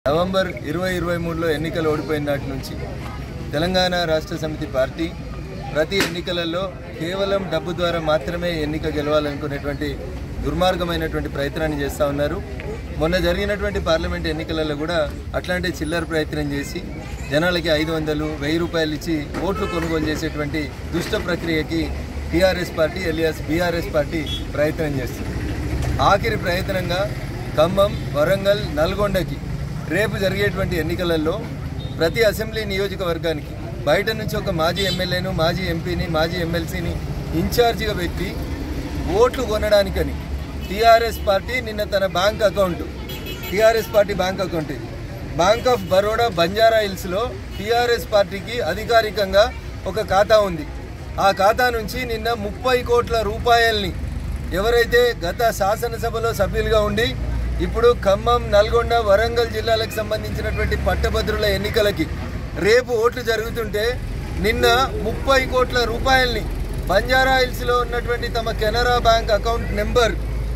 November 2023లో ఎన్నికలు ఓడిపోయిన నాటి నుంచి తెలంగాణ రాష్ట్ర సమితి పార్టీ ప్రతి ఎన్నికలలో కేవలం డబ్బు ద్వారా మాత్రమే ఎన్నిక గెలవాలనుకునేటువంటి దుర్మార్గమైనటువంటి ప్రయత్నాన్ని చేస్తూ ఉన్నారు. మొన్న జరిగినటువంటి పార్లమెంట్ ఎన్నికలలో కూడా అట్లాంటి చిల్లర ప్రయత్నం చేసి జనాలకి 500, 1000 రూపాయలు ఇచ్చి ఓట్లు కొనుగోలు చేసేటువంటి దుష్ట ప్రక్రియకి TRS party alias BRS party ప్రయత్నం చేస్తుంది. ఆఖరి ప్రయత్నంగా ఖమ్మం, వరంగల్, నల్గొండకి రేపు జరిగేటువంటి ఎన్నికలలో ప్రతి అసెంబ్లీ నియోజకవర్గానికి బయట నుంచి ఒక మాజీ ఎమ్మెల్యేను, మాజీ ఎంపీని, మాజీ ఎమ్మెల్సీని ఇన్ఛార్జిగా పెట్టి ఓట్లు కొనడానికని టీఆర్ఎస్ పార్టీ నిన్న తన bank account, TRS party bank account ఇది బ్యాంక్ ఆఫ్ బరోడా బంజారా హిల్స్లో టీఆర్ఎస్ పార్టీకి అధికారికంగా ఒక ఖాతా ఉంది. ఆ ఖాతా నుంచి నిన్న 30 కోట్ల రూపాయల్ని ఎవరైతే గత శాసనసభలో సభ్యులుగా ఉండి ఇప్పుడు ఖమ్మం, నల్గొండ, వరంగల్ జిల్లాలకు సంబంధించినటువంటి పట్టభద్రుల ఎన్నికలకి రేపు ఓట్లు జరుగుతుంటే నిన్న 30 కోట్ల రూపాయల్ని బంజారా హిల్స్లో ఉన్నటువంటి తమ కెనరా బ్యాంక్ అకౌంట్ నెంబర్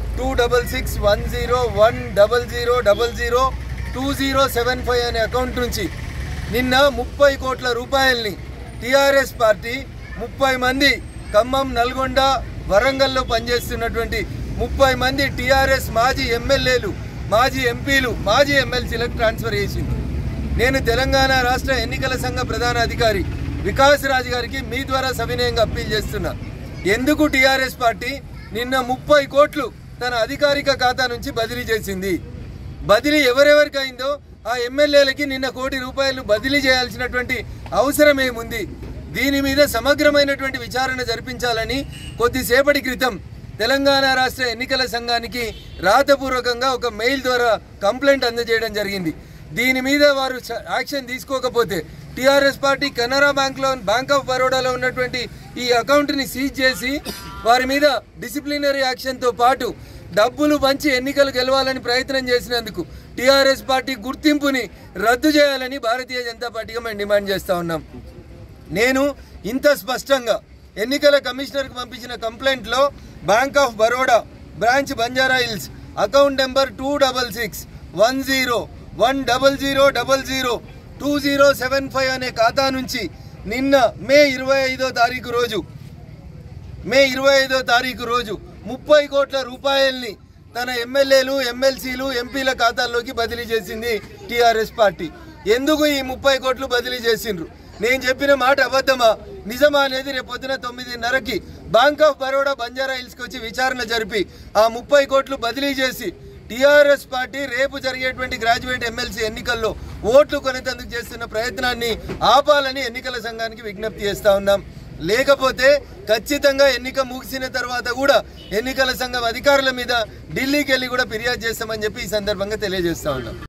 266100002075 అనే అకౌంట్ నుంచి నిన్న 30 కోట్ల రూపాయల్ని టీఆర్ఎస్ పార్టీ 30 మంది ఖమ్మం, నల్గొండ, వరంగల్లో పనిచేస్తున్నటువంటి 30 మంది టీఆర్ఎస్ మాజీ ఎమ్మెల్యేలు, మాజీ ఎంపీలు, మాజీ ఎమ్మెల్సీలకు ట్రాన్స్ఫర్ చేసింది. నేను తెలంగాణ రాష్ట్ర ఎన్నికల సంఘ ప్రధాన అధికారి వికాస్ రాజ్ గారికి మీ ద్వారా సవినయంగా అప్పీల్ చేస్తున్నా. ఎందుకు టీఆర్ఎస్ పార్టీ నిన్న 30 కోట్లు తన అధికారిక ఖాతా నుంచి బదిలీ చేసింది? బదిలీ ఎవరెవరికి అయిందో ఆ ఎమ్మెల్యేలకి నిన్న 1 కోటి రూపాయలు బదిలీ చేయాల్సినటువంటి అవసరం ఏముంది? దీని మీద సమగ్రమైనటువంటి విచారణ జరిపించాలని కొద్దిసేపటి క్రితం తెలంగాణ రాష్ట్ర ఎన్నికల సంఘానికి రాతపూర్వకంగా ఒక మెయిల్ ద్వారా కంప్లైంట్ అందజేయడం జరిగింది. దీని మీద వారు యాక్షన్ తీసుకోకపోతే TRS party Canara Bank of బరోడాలో ఉన్నటువంటి ఈ అకౌంట్ని సీజ్ చేసి వారి మీద డిసిప్లినరీ యాక్షన్తో పాటు డబ్బులు పంచి ఎన్నికలు గెలవాలని ప్రయత్నం చేసినందుకు టీఆర్ఎస్ పార్టీ గుర్తింపుని రద్దు చేయాలని భారతీయ జనతా పార్టీగా మేము డిమాండ్ చేస్తూ ఉన్నాం. నేను ఇంత స్పష్టంగా ఎన్నికల కమిషనర్కి పంపించిన కంప్లైంట్లో Bank of Baroda branch Banjara Hills account number 261000002075 అనే ఖాతా నుంచి నిన్న మే 25వ తారీఖు రోజు 30 కోట్ల రూపాయల్ని తన ఎమ్మెల్యేలు, ఎమ్మెల్సీలు, ఎంపీల ఖాతాల్లోకి బదిలీ చేసింది టీఆర్ఎస్ పార్టీ. ఎందుకు ఈ 30 కోట్లు బదిలీ చేసిండ్రు? నేను చెప్పిన మాట అబద్ధమా నిజమా అనేది రేపు పొద్దున 9:30కి బ్యాంక్ ఆఫ్ బరోడా బంజారా హిల్స్కి వచ్చి విచారణ జరిపి ఆ 30 కోట్లు బదిలీ చేసి టీఆర్ఎస్ పార్టీ రేపు జరిగేటువంటి గ్రాడ్యుయేట్ ఎమ్మెల్సీ ఎన్నికల్లో ఓట్లు కొనేందుకు చేస్తున్న ప్రయత్నాన్ని ఆపాలని ఎన్నికల సంఘానికి విజ్ఞప్తి చేస్తూ ఉన్నాం. లేకపోతే ఖచ్చితంగా ఎన్నిక ముగిసిన తర్వాత కూడా ఎన్నికల సంఘం అధికారుల మీద ఢిల్లీకి వెళ్ళి కూడా ఫిర్యాదు చేస్తామని చెప్పి ఈ సందర్భంగా తెలియజేస్తా ఉన్నాం.